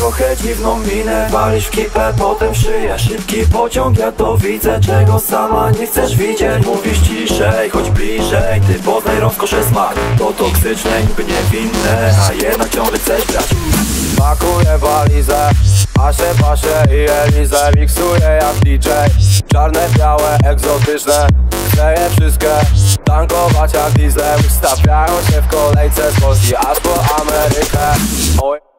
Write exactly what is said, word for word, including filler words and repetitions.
trochę dziwną minę. Walisz w kipę, potem szyję. Szybki pociąg, ja to widzę. Czego sama nie chcesz widzieć? Mówisz ciszej, chodź bliżej. Ty poznaj rozkosze smak. To toksyczne, niby niewinne, a jednak ciągle chcesz grać. Pakuję walizę, Asze, pasze i Elizę. Miksuję jak D J. Czarne, białe, egzotyczne. Chcę je wszystkie tankować jak diesel. Ustawiają się w kolejce z Polski aż po Amerykę. Oj.